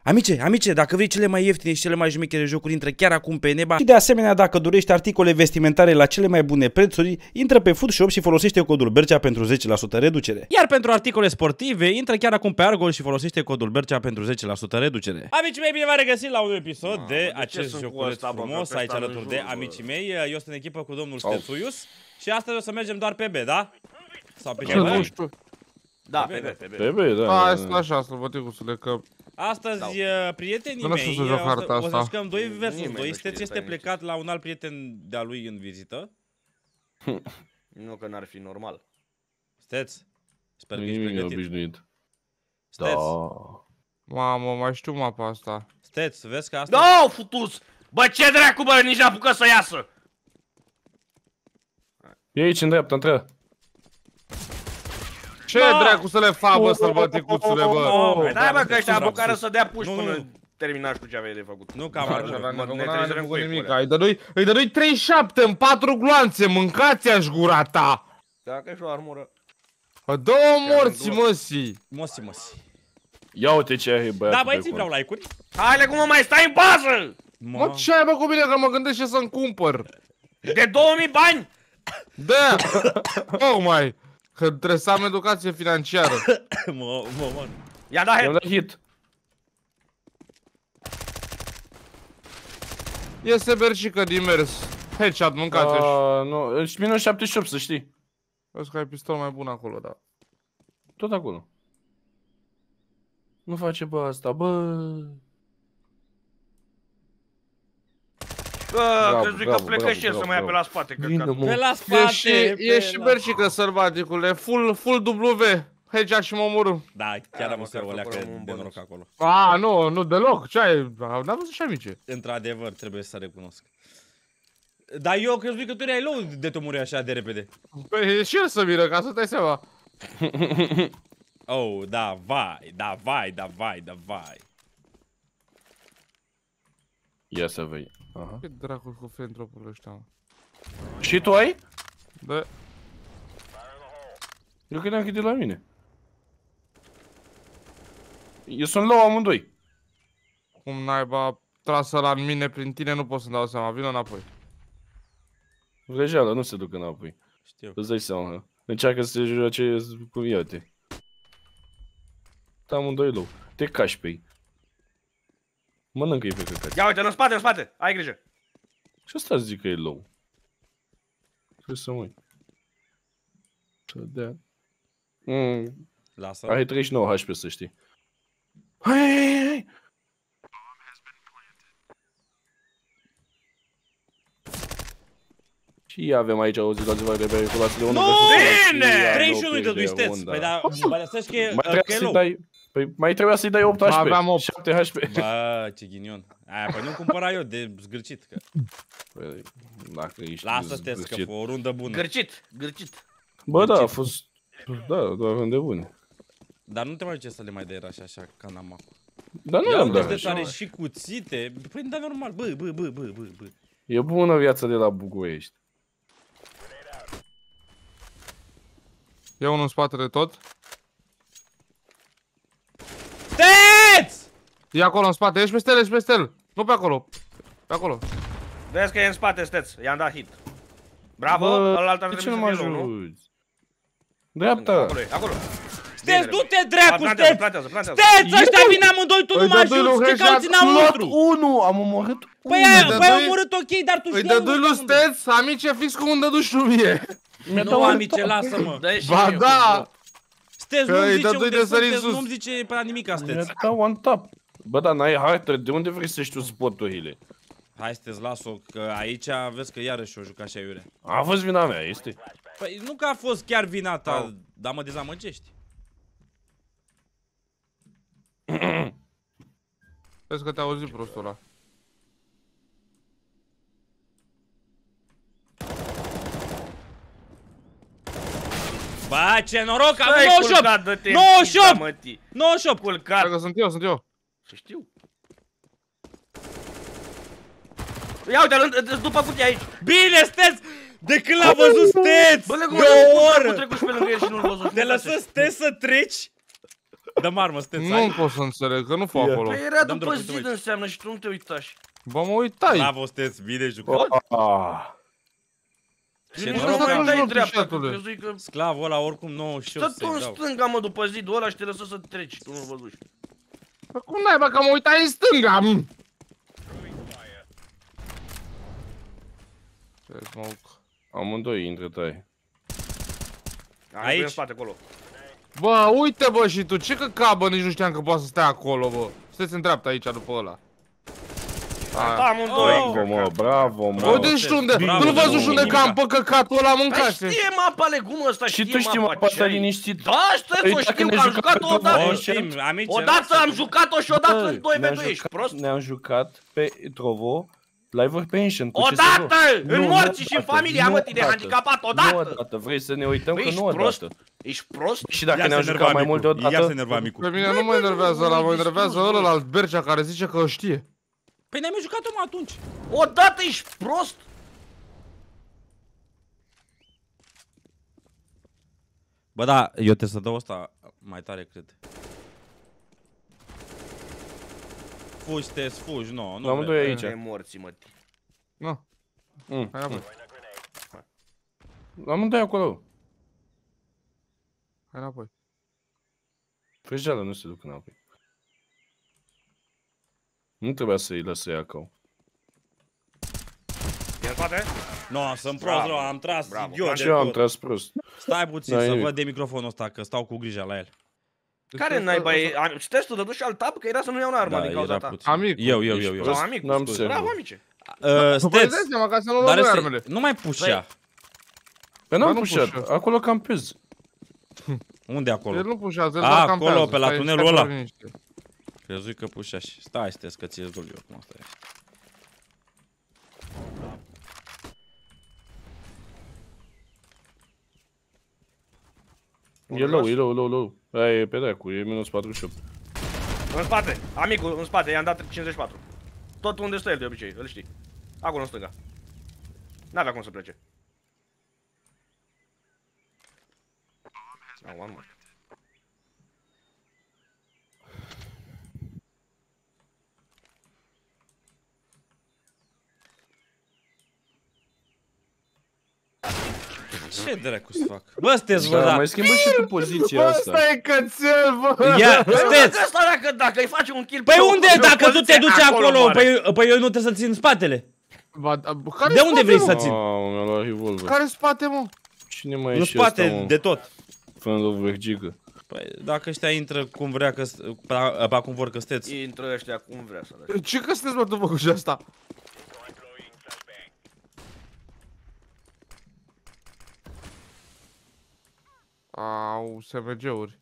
Amice, dacă vrei cele mai ieftine și cele mai șmechere jocuri, intră chiar acum pe Neba. Și de asemenea, dacă dorești articole vestimentare la cele mai bune prețuri, intră pe Foodshop și folosește codul Bercea pentru 10% reducere. Iar pentru articole sportive, intră chiar acum pe Argol și folosește codul Bercea pentru 10% reducere. Amicii mei, bine v-am regăsit la un episod de acest joculeț frumos aici alături de amicii mei. Eu sunt în echipă cu domnul Stețuius și astăzi o să mergem doar pe B, da? Sau pe ce? Da, pe B. Pe B, da. Hai să așa, să vă ticusule, că... Astăzi, prietenii mei, o să jucăm 2 vs 2. Steț este plecat la un alt prieten de-a lui în vizită. Nu că n-ar fi normal. Steț, sper că ești Nimic pregătit. neobișnuit. Steț, Mamă, mai știu mapa asta. Steț, vezi că asta... No, futus! Bă, ce dracu, bă, nici n-apucă să iasă! E aici, în dreapta, între. Ce dracu să le fac, bă, sălbăticuțule, bă? Dai, bă, că ăștia apucară să dea puși până terminați cu ce aveai de făcut. Nu, cam Îi dădui 37 în 4 gloanțe, mâncați-aș gura ta! Dacă ești o armură. Două morți, măsii! Mosi. Ia uite ce are băiatul. Da, băieții, vreau like-uri. Haide, cum mă mai stai în bază? Mă, ce ai, bă, cu mine, că mă gândesc ce să-mi cumpăr? De 2000 bani? Da! Tocmai! Că trebuie să am educație financiară. mă. I-a dat I-am head. dat hit. Este bercică din mers. Headshot, mâncați-și. Nu, ești minus 78, să știi. Vezi că ai pistol mai bun acolo, da. Tot acolo. Nu face bă asta, bă. Crezui că plecă și el să mă ia pe la spate. Pe la spate, E și bercică sărbaticule. Full W. Headshot și mă omorâm. Da, chiar am văzut o leacă de noroc acolo. Nu deloc. Ce ai? N-am văzut și amice. Într-adevăr, trebuie să recunosc. Dar eu crezui că tu erai low de te muri așa de repede. Păi și el să vină, ca să dai seama. Oh, da, vai. Ia să vei. Aha. Ce dracu cu fentropurile ăștia, mă. Și tu ai? Da. Eu credeam că e de la mine. Eu sunt low amândoi. Cum naiba trasă la mine prin tine, nu pot să-mi dau seama. Vină înapoi. Vrăjeală, nu se duc înapoi. Știu. Îți dai seama. Încearcă să se joace cu iate. Amândoi low. Te cași pe ei. Mănâncă-i pe căcat. Ia uite, în spate, ai grijă. Și asta zic că e low. Trebuie să mă uit. Să dea. Lasă. Are 39 HP, să știi. Hai! Și avem aici o situație de periculoasă de 1 Bine! 31 de lui Steț. Păi da, să știi că e low. Mai trebuia să-i dai 8 HP. Aveam 8. 7 HP. Bă, ce ghinion. Aia, păi nu cumpăra eu de zgârcit. Că... Păi, dacă ești Lasă Steț, că zgârcit. fă o rundă bună. Gârcit. Bă, da, a fost... Da, doar runde bune. Dar nu te mai duce să le mai dai raș așa ca n-am. Dar nu i-am dat Steț așa. are și cuțite. Păi da, normal. Bă. E bună viața de la București. E unul în spatele tot. Steț! E acolo în spate, ești pe stel, Nu pe acolo. Pe acolo. Vezi că e în spate, Steț. I-am dat hit. Bravo, ălalt ar de ce trebui nu să mă fie low, nu? ajuți? Dreapta! Acolo. Steț, du-te dracu, Steț! Plantează. Steț, ăștia vin amândoi, tu nu mă ajuți, ce cauți înăuntru? 1! Am omorât 1! Păi ai omorât ok, dar tu Îi știi dădui lui Steț, amice, fix cum îmi dădu și mie. Nu, amice, lasă-mă. Ba da! Steț, Că îi nu-mi zice dădui unde de sărit sunteți, sus. nu-mi zice prea nimica, Steț. Mi-a dat one tap. Bă, dar n-ai hartă, de unde vrei să știu spoturile? Hai, Steț, las-o, că aici vezi că iarăși o juca așa iurea. A fost vina mea, este? Păi nu că a fost chiar vina ta, dar mă dezamăgești. Vezi că te-a auzit prostul ăla. Bă, ce noroc, am 98! 98! Culcat! Că sunt eu. Să știu. Ia uite, după cutie aici! Bine, Steț! De când l-a văzut Steț? Bă, de o oră! trecut și pe lângă el și nu-l văzut. Ne lăsă Steț să treci? Dă-mi armă, sunteți Nu pot să înțeleg, că nu fac acolo. Păi era Dăm după drop, zid înseamnă și tu nu te uitași. Bă, mă uitai. Bravo, sunteți, bine jucat. Și noroc nu că mai am dai jucat, dreapta, că șatule. crezui că... Sclavul ăla oricum 98 Stă tu în să-i dau. stânga, mă, după zidul ăla și te lăsă să treci, tu nu văzuși. Bă, cum naiba că mă uitai în stânga? Ce smoke. Amândoi intră tai. Aici? În spate, acolo. Bă, uite bă și tu, ce căcat bă, nici nu știam că poate să stea acolo bă. Sunteți în dreapta aici după ăla. Da, amândoi. Bravo, mă, bravo, mă. Bă, deci tu unde? Bravo, Nu văzut și unde nimica. cam pe căcatul ăla Păi mâncase. știe mapa legumul ăsta, Și tu știi mapa ce asta ai. liniștit. Da, știți, o Păi, dacă știu, ne că am jucam jucat-o pe odată. O Bă, știm, am aici. Odată am jucat-o și odată în 2 ne-am v 2 ești prost? Ne-am jucat pe Trovo Live pe Ancient cu Odată! CSGO. În Nu, morții nu și în odată, familia, nu mă, tine odată. handicapat, Nu odată! odată, vrei să ne uităm Băi, că ești nu prost? odată. Ești prost? Și dacă ne-am jucat mai mult de Iar se odată, enerva micu. Pe mine nu mă enervează ăla, mă enervează ălălalt Bercea care zice că o știe. Păi ne-am jucat-o mă atunci. Odată ești prost? Bă, da, eu trebuie să dau asta mai tare, cred. Fugi, te fugi, nu amândoi aici. De morții, mă. Nu, hai înapoi. Amândoi acolo. Hai înapoi. Frăjeală nu se duc înapoi. Nu trebuia să-i lăs să ia cău. E în spate? Nu, sunt prost, Bravo. am tras Bravo. idiot Și de eu am tot. tras prost. Stai puțin N-ai să nimic. văd de microfonul ăsta, că stau cu grijă la el. Care naiba e? Și testul dădu și al tab, că era să nu iau un armă din cauza ta. puțin. Amicu, Eu. ești Sau prost? amicul. N-am scuze. să- Bravo, amice. Păi Steț, dai seama ca să nu dar luăm ăsta armele. nu mai pușea. Păi n-am nu pușat, pușă. acolo campez. Unde El acolo? nu pușează, el A, doar acolo, campează. pe la Stai- tunelul stai ăla. pe liniște. Crezui că pușea și... Stai, Steț, că ți-e dul eu, cum asta e. E low. Aia e pe dracu, e minus 48. În spate, amicul, în spate, i-am dat 54. Tot unde stă el de obicei, îl știi. Acolo în stânga. N-avea cum să plece. Au, am, mă. Ce dracu să fac? Bă, Steț, bă, Da, da. mai schimbă și tu poziția Bă, asta. ăsta e cățel, bă! Ia, Păi, Steț! ăsta dacă îi face un kill Păi pe o- unde? pe o Dacă tu te poziție, duci acolo, moare. păi eu nu trebuie să țin spatele. Ba, care De unde vrei să spate, țin? Mamă, mi-a luat revolver. Care spate, mă? Cine mai e Nu și ăsta, spate, mă? de tot. Friend of Vergiga. Păi dacă ăștia intră cum vrea că... Pa cum vor că steți. Intră ăștia cum vrea să le. Ce că sunteți, mă, după cu și asta? Au, SMG-uri.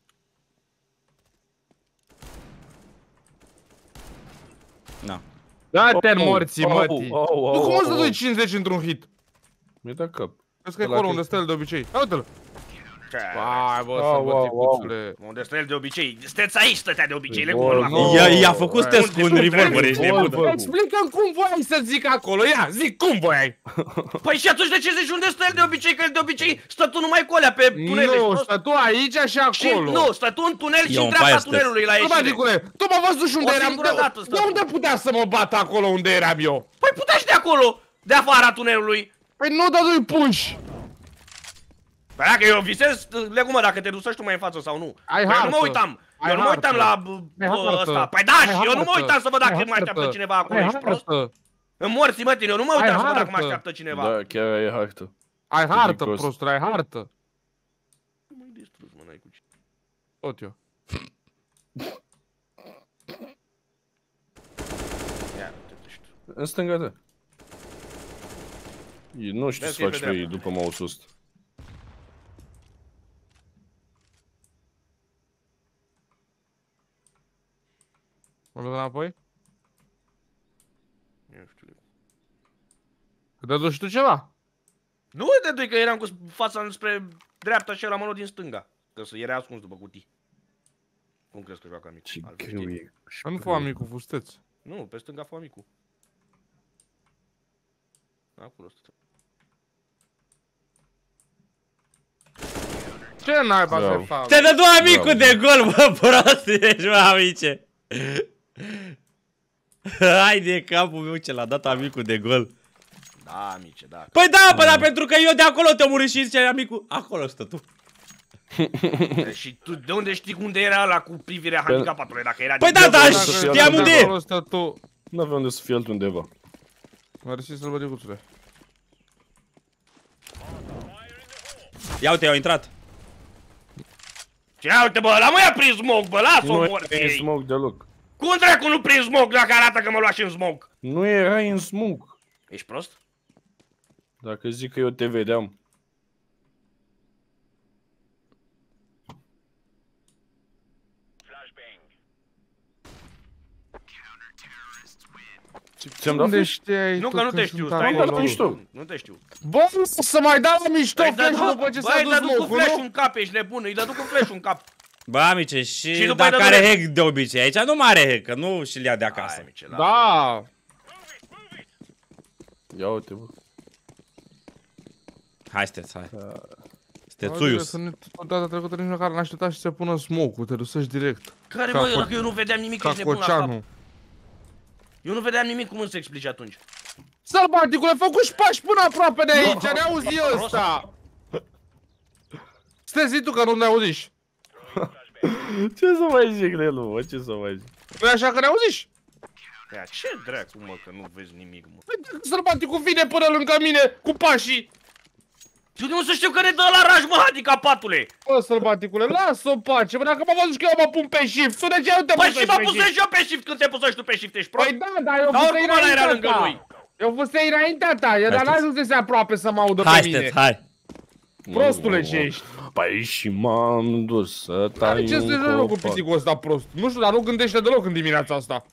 Na. Da-te în morții, mătii! Nu, cum o să dai oh. 50 într-un hit? Mi-a dat cap. Crezi că e Ăla acolo că- unde stă el de obicei. Ia uite-l! Ce? Hai, bă, să Au, vă au, ticuțule. Unde stă el de obicei? Steți aici, stătea de obicei, Revolver. legumul ăla. I-a făcut Steț cu un Unde revolver, ești nebun. Revolver. Explică-mi cum voiai să zic acolo, ia, zic cum voiai! Păi și atunci de ce zici unde stă el de obicei? Că el de obicei stă tu numai cu alea pe tunel, ești Nu, prost? stă tu aici și Și acolo. nu, stă tu în tunel și Eu în în dreapta paia stă. tunelului la Nu, ieșire. bădicule, tu mă văzut și unde O eram. singură dată De stă. unde putea să mă bată acolo unde eram eu? Păi putea și de acolo, de afara tunelului. Păi nu, dar nu-i puși. Păi dacă eu visez, legumă, dacă te duci tu mai în față sau nu. Ai Păi eu nu hartă. mă uitam. Ai Eu nu mă uitam la Ai hartă. ăsta. Păi da, Ai și eu nu mă hartă. uitam să văd dacă Ai mă așteaptă hartă. cineva acolo, Ai ești prost? hartă. În morții mătini, eu nu mă Ai uitam să văd dacă mă hartă. așteaptă cineva. Da, chiar e hartă. Ai hartă, prost. prostul, ai hartă. Nu mă-i distrus, mă, n-ai cu ce. Tot eu. Ia, te duci tu. În stânga ta. Nu știu Vezi să că e faci pe lui dreapta. după mouse ăsta. Mă duc înapoi? Nu știu. Că te duci tu ceva? Nu te dui că eram cu fața spre dreapta și era mânul din stânga. Că era ascuns după cutii. Cum crezi că joacă amic? Ce Altfel greu știi. e. Că nu fă amicul fusteț. Nu, pe stânga fă amicul. Acolo stă. Ce naiba să fac? Te dă amicul de gol, bă, prost ești, bă, amice. Hai de capul meu ce l-a dat amicul de gol. Da, amice, da. Păi da, păi da, pentru că eu de acolo te omorât și zice amicul, acolo stă tu. Și tu de unde știi unde era ăla cu privirea handicapatului, dacă era Păi din- da, da, Dacă știam unde e. acolo stă tu. N-avea unde să fie altundeva. Mersi, sălbăticuțule. Ia uite, au intrat. Ce, ia uite, bă, ăla mă ia prin smoke, bă, lasă-o Nu morții era în ei. smoke deloc. Cum dracu nu prin smoke dacă arată că mă lua și în smoke? Nu era în smoke. Ești prost? Dacă zic că eu te vedeam. Ți-am dat Unde flash? știai Nu tu că nu când te știu, sunt stai acolo? dat mișto. Nu te știu. Bă, să mai dau la mișto Îi dă flash-ul după ce s-a Băi, dus dă cu smoke-ul, flash nu? în cap, ești nebun, îi dă cu flash în cap. Bă, amice, Și și după aia dacă dă are direct. hack de obicei, aici nu mai are hack, că nu și-l ia de acasă. Hai, amice, lasă. Da. Ia uite, bă. Hai, Steț, hai. Adică Stețuius. să data trecută nici măcar n-aștepta și să pună smoke-ul, te dusești direct. Care Ca mă, co- dacă eu nu vedeam nimic, Ca ești nebun la cap. Coceanu. Eu nu vedeam nimic, cum îți se explice atunci? Sălbaticule, fă cu pași până aproape de aici, ne auzi ăsta! Stai zi tu că nu ne auziși. Ce să mai zic, Lelu, bă? Ce să mai zic? Nu-i așa că ne auziși? Ia, ce dracu, mă, că nu vezi nimic, mă. Păi dacă sălbaticul vine până lângă mine cu pașii. Eu de unde să știu că ne dă la raj, mă, handicapatule? Bă, sălbaticule, lasă-o pace, bă, dacă m-am văzut că eu mă pun pe shift, sună ce nu te Păi pun și mă pe shift. pusei și eu pe shift când te pusei tu pe shift, ești prost? Păi da, dar eu Dar fusei oricum ăla era înaintea lângă ta. noi. Eu fusei înaintea ta, eu dar Steț. n-ajunsese aproape să mă audă Hai, pe mine. Steț, hai. Prostule ce ești. Păi și m-am dus să Are tai ce să un joci cu copac. pisicul ăsta prost? Nu știu, dar nu gândește deloc în dimineața asta.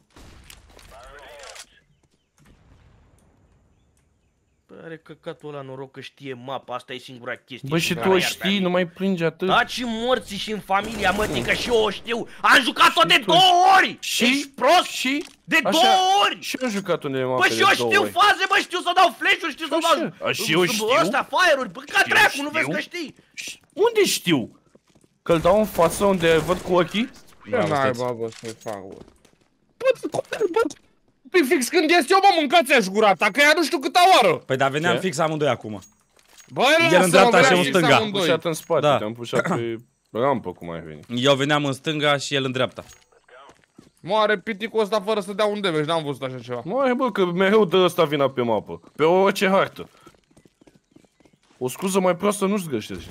Are căcatul ăla noroc că știe mapa, asta e singura chestie. Bă, și care tu o iar pe știi, mine. nu mai plângi atât. Da, și morții și în familia, mă, că și eu o știu. Am jucat-o de tu- 2 ori! Și? Ești prost? Și? De Așa, 2 ori! Și eu am jucat unde m-am Bă, și eu știu faze, bă, știu să dau flash-uri, știu să Așa. dau... A, și eu știu? Ăsta, fire-uri, bă, ca Și eu dracu, nu vezi știu? că știi? Unde știu? Că-l dau în față unde văd cu ochii? Ce naiba, bă, să-i fac, bă? Bă, păi fix când ies eu, mă, mâncați-aș gura ta, că ea nu știu câta oară. Păi da, veneam Ce? fix amândoi acum. Bă, El în dreapta și eu în stânga. Te-am pușat în spate, Da. te-am pușat pe rampă, cum ai venit. Eu veneam în stânga și el în dreapta. Moare piticul ăsta fără să dea un damage, n-am văzut așa ceva. Măi, bă, că mereu dă ăsta vina pe mapă. Pe orice hartă. O scuză mai proastă nu-și găsești.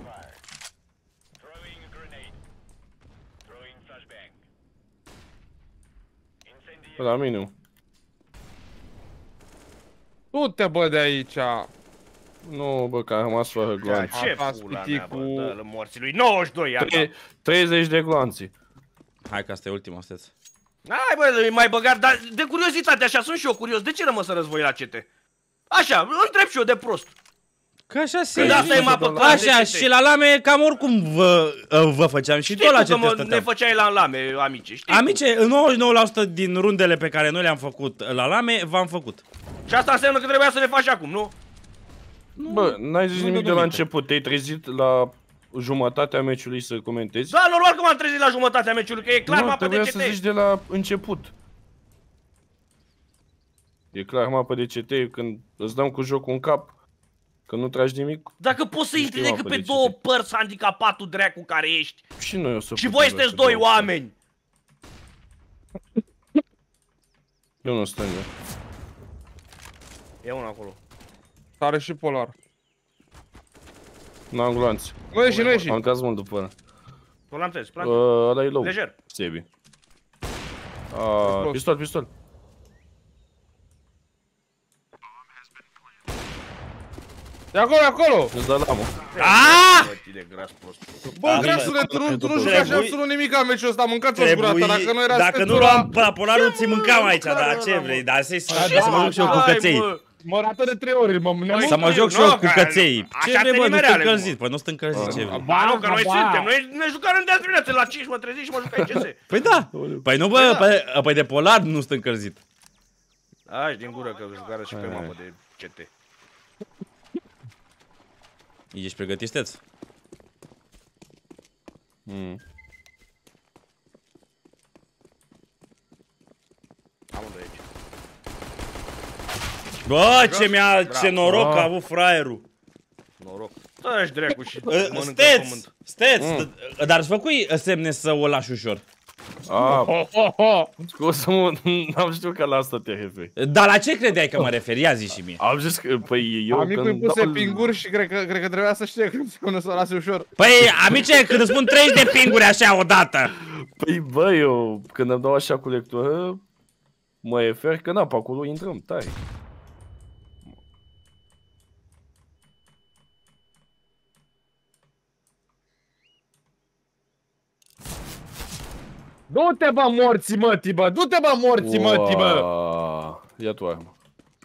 Bă, la mine. Du-te, bă, de aici. Nu, bă, că am rămas fără Da, gloanțe. ce Atați pula mea, bă, piticul. dă-l morții lui, 92 ia. 30 de gloanțe. Hai că asta e ultima, Steț. Hai, bă, mai băgat, dar de curiozitate, așa, sunt și eu curios, de ce rămăs să război la CT? Așa, întreb și eu de prost. Că așa se... Când asta e mapă clar Așa, de și la lame cam oricum vă făceam și Știi tot la tu că ce ne stăteam. făceai la lame, amice, știi? Amice, în 99% din rundele pe care noi le-am făcut la lame, v-am făcut. Și asta înseamnă că trebuia să le faci acum, nu? Bă, n-ai zis nu nimic dă de la nimic. început. Te-ai trezit la jumătatea meciului să comentezi? Da, normal că m-am trezit la jumătatea meciului, că e clar Nu, mapă de trebuia să zici CT. de la început. E clar mapă de CT, când îți dăm cu jocul în cap, că nu tragi nimic, Dacă poți să Nu intri știu decât mapă pe de două CT. părți handicapatul dracu care ești. și noi o să Și putem voi la sunteți să doi dăm. oameni. Eu nu stânga. E unul acolo. Are și polar. N-am gloanțe. Nu ieși, nu ieși. Am tras mult după ăla. Tu l-am trezit, plan. Ăla e low. Lejer. Sebi. Close. Pistol, pistol. E acolo, e acolo. Îți dă lamă. Bă, de gras prost. Bă, drasule, tu nu jucași Trebuie- absolut nimic în meciul ăsta, mâncați-o gura ta, dacă nu era dacă nu Stețura- luam polarul, ți mâncam aici, mâncare dar ăla, ce mă? vrei, dar să da, mă joc și eu cu hai, căței. mă. Mă rată de 3 ori, mă Păi, Să mă joc și nu, eu cu că căței. așa Ce vrei, te bă, nu sunt nimereale, mă. încălzit, păi nu sunt încălzit, ce vrei. Ba nu, că noi suntem, noi ne jucăm în de dimineață, la 5 mă trezi și mă jucai CS. Păi da, păi nu bă, păi de polar nu sunt încălzit. Aș din gură că jucară și pe mapă de CT. Ești pregătit, Steț? Amândoi aici. Bă, ce noroc Bravo. a avut fraierul. Noroc. Dă-și dracu și mănâncă pământ. Steți, dar îți făcui semne să o lași ușor. Scuze-mă, n-am știut că la asta te referi. Dar la ce credeai că mă refer? Ia zi și mie. Am zis că, păi, eu Amicul îi când puse dau- pinguri și cred că trebuia să știe când să o lase ușor. Păi, amice, când îți spun 30 de pinguri așa odată. Păi, bă, eu când îmi dau așa cu lectură, mă refer că n-am pe acolo intrăm, tai. Du-te, bă, morții mătii, bă! Du-te, bă, morții mătii, bă! Uaa, ia tu armă.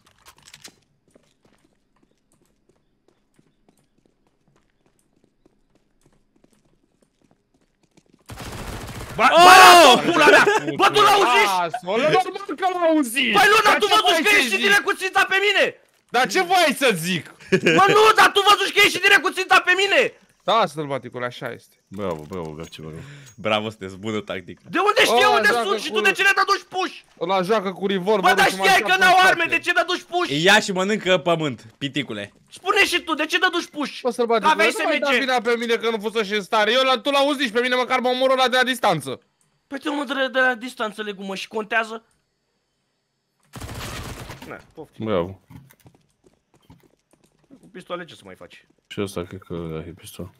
Bă, lasă-o, pula mea! Bă, tu l-auziști? Lasă-o, normal că l-auzi! Păi nu, dar tu ce văzuși vrei că să ești zic? direct cu ținta pe mine! Dar ce vrei să zic? Mă, nu, dar tu văzuși că ești direct cu ținta pe mine! Da, sălbaticule, așa este. Bravo, bravo, Garce, bravo. Bravo, sunteți, bună tactică. De unde știi O, unde joacă sunt și tu cu- de ce ne dăduși puși? Ăla joacă cu revolver. Bă, dar știai că n-au arme, de ce dăduși puși? Ia și mănâncă pământ, piticule. Spune și tu, de ce dăduși puși? Bă, Că sălbaticule, aveai nu mai da SMG. vina pe mine că nu fusese în stare. Tu l-auzi și pe mine măcar mă omor ăla de la distanță. Păi te omă de la distanță, legumă, și contează? Na, poftim. Bravo. Cu pistoale ce să mai faci? Și ăsta cred că are pistol.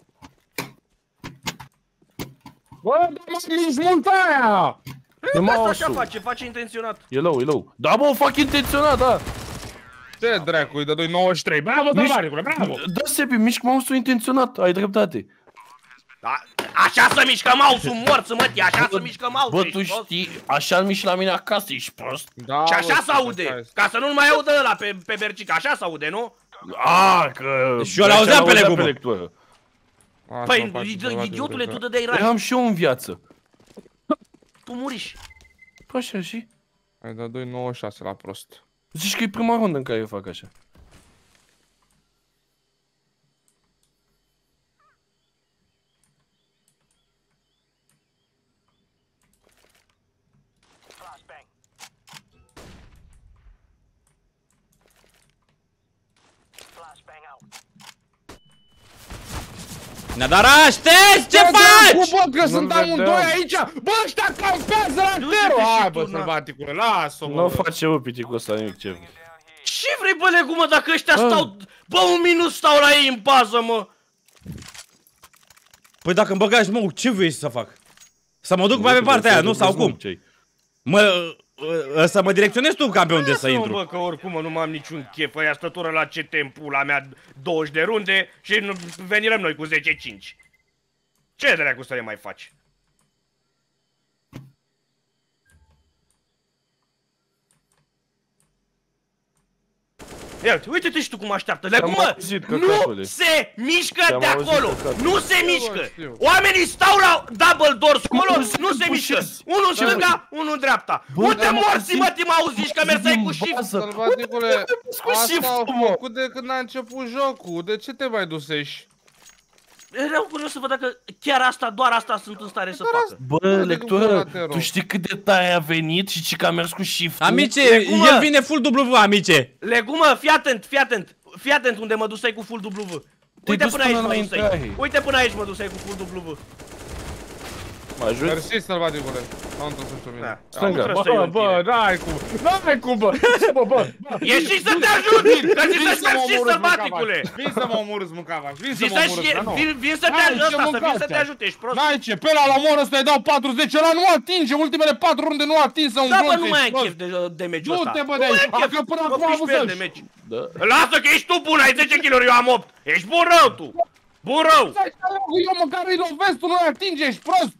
Bă, dar mă mingi mult aia! E Asta așa mouse-ul. face intenționat. E low, e low. Da, bă, o fac intenționat, da. Ce dracu, îi dădui 93. Bravo, sălbaticule, bravo! Da, Sebi, mișc mouse-ul intenționat, ai dreptate. Da, așa să mișcă mouse-ul, morți, mătii, așa să mișcă mouse-ul, Bă, tu ești prost? știi, așa mi și la mine acasă, ești prost. Da, Și bă, așa se așa aude, este. ca să nu-l mai audă ăla pe Bercic, așa se aude, nu? Că... Și eu l-auzeam pe legumă. lectură. Asta Păi, face, idiotule, tu sălbaticule. dădeai Eu raș, am și eu în viață. tu muriși. Păi așa și? Ai dat 2,96 la prost. Zici că e prima rundă în care eu fac așa. Nadara, ștergi, ce faci? Bă, că sunt Nu-l amândoi vedeam. aici! Bă, ăștia campează la Du-te zero! și Hai, tu, bă, na. sălbaticule, lasă-o, Nu bă! face eu piticul ăsta nimic, ce vrei. Ce vrei, bă, legumă, dacă ăștia stau... Bă, un minut stau la ei în bază, mă! Păi dacă îmi băgași, mă, ce vrei să fac? Să mă duc mai pe partea aia, nu? Sau cum? Să mă direcționezi tu cam pe unde să Lasă-mă, intru. bă, că oricum nu am niciun chef, ăia stătură la ce tempul la mea 20 de runde și venirăm noi cu 10-5. Ce dracu să le mai faci? Ia uite, uite-te și tu cum așteaptă. Legumă, auzit, nu căcatule. se mișcă Te-am de auzit, acolo. căcatule. Nu se Știu, mișcă. știu. Oamenii stau la double doors acolo, Nu se nu se mișcă. pușesc. Unul în Ce stânga, unul în dreapta. Bă, Unde dar morții, mă mă, ti mă auziși că mergeai cu shift? Sălbaticule, cu asta shift-ul, au mă. făcut de când a început jocul. De ce te mai dusești? Erau curios să văd dacă chiar asta, doar asta sunt în stare să facă. Bă, lectură, te rog. tu știi cât de tare a venit și ce că a mers cu shift-ul? Amice, Legumă. el vine full W, amice. Legumă, fii atent, fii atent. Fii atent unde mă dusai cu full W. Uite dus până aici până mă la dusai. intrare. Uite până aici mă dusai cu full W. Mă ajut? Mersi, sălbaticule. Am întors pe mine. Da. Stânga. Am trebuie să iau Bă, în tine. n-ai cum. N-ai cum, bă. Bă, bă. Ieși să te ajut! Că ți să mergi, sălbaticule! Vin să mă omorâți, mâncavaș. Vin să Vin mă să omorâți, dar nu. vin să te Hai, ajut ce ăsta, să vin să mâncați te azi? ajut, ești prost. N-ai ce, pe ăla la omor ăsta îi dau 40, ăla nu atinge, ultimele 4 runde nu atinge să un Da, bă, glonț, nu mai ești am prost. chef de meciul ăsta. Du-te, bă, Nu de mai aici. am chef. Că până Mă acum am piși avut pe el să-l de meci. Da. Lasă că ești tu bun, ai 10 kg, eu am 8. Ești bun rău tu. Bun rău. Eu măcar îi lovesc, tu nu-i atinge, ești prost.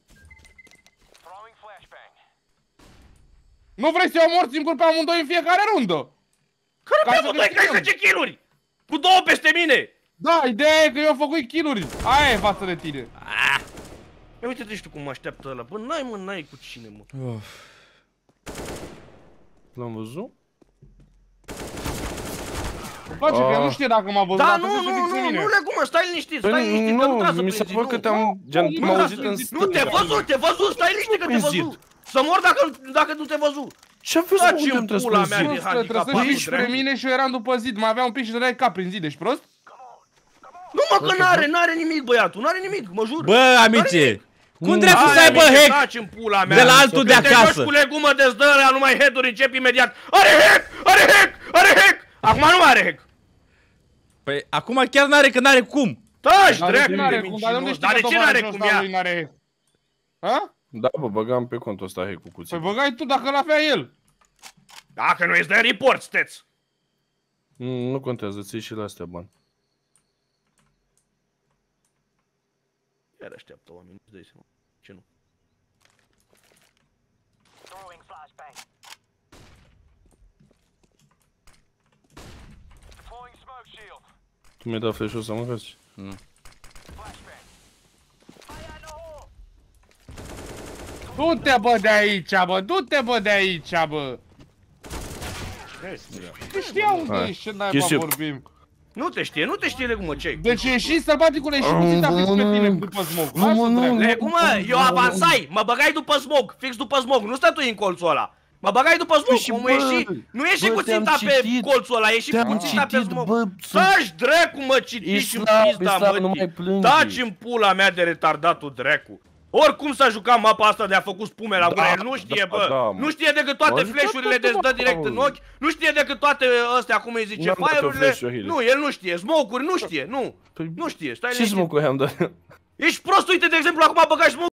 Nu vrei să-i omori singur pe amândoi în fiecare rundă? Care Ca pe să amândoi că ai câștigăm. 10 kg? Cu 2 peste mine. Da, ideea e că eu am făcut kill-uri. Aia e față de tine. Ia uite-te și tu cum mă așteaptă ăla. Bă, n-ai cu cine, mă. L-am văzut? Face că nu știe dacă m-a văzut, Da, dar nu, trebuie să nu, fixe nu, mine. nu, legumă, stai liniștit, stai Păi liniștit, că nu trebuie să nu, mi se prinzi, pare că nu. te-am Nu, m-am nu, auzit în nu, Nu, stânga. te văzut, stai liniștit că te Prinzit. văzut. Să mor dacă nu te văzut. Ce-am văzut Taci unde în am tras pula pe mea zid? de Trebuie să handicapat, zici spre dracu. mine și eu eram după zid, mai avea un pic și dădeai cap prin zid, ești prost? Nu mă, că n-are nimic băiatul, n-are nimic, mă jur. Bă, amice, cum dracu să Hai, aibă amice, hack taci în pula mea. de la altul de Când te acasă? joci cu legumă de zdărea, numai head-uri încep imediat. Are hack, are hack, are hack. Acum nu are hack. Păi acum chiar n-are, că n-are cum. Taci, Dar de ce dracu, n-are de cum? Dar de unde mincinos. știi Dar de că ce n-are tovarășul cum ăsta ea? lui n-are... Ha? Da, bă, băgam pe contul ăsta hack cu Păi cuțit. băgai tu dacă l-avea el. Dacă nu îți dă report, steți. Nu contează, ți și la astea bani. Iar așteaptă oamenii, nu-ți dai seama. Ce nu? Tu mi-ai dat flash-ul să mâncați? Du-te bă de aici, bă, du-te bă de aici, bă. Nu știa unde Hai. ești, ce naiba Chestiu. vorbim. Nu te știe legumă, ce? Deci ieși sălbaticule și puțin a fix pe tine după smog. Lasă dracu. Legumă, eu avansai, mă băgai după smog, fix după smog, nu stai tu în colțul ăla. Mă băgai după smog, și, omul bă, ieși, nu ieși bă, cu te-am ținta pe citit, colțul ăla, ieși te-am cu ținta pe citit, smog. bă, Taci, dracu, mă, citiți Ești în slab, pizda, ești slab, nu mă, mai plânge. taci în pula mea de retardatul dracu. Oricum s-a jucat mapa asta de a făcut spume la gură, el nu știe, da, bă, da, mă. nu știe decât toate Bă, flash-urile de dă direct în ochi, nu știe decât toate astea, cum îi zice, N-am dat eu fire-urile, flash-urile. nu, el nu știe, smoke-uri nu știe, nu, Păi, nu știe, stai ce liniștit. smoke-uri am dat? Ești prost, uite, de exemplu, acum băgai smoke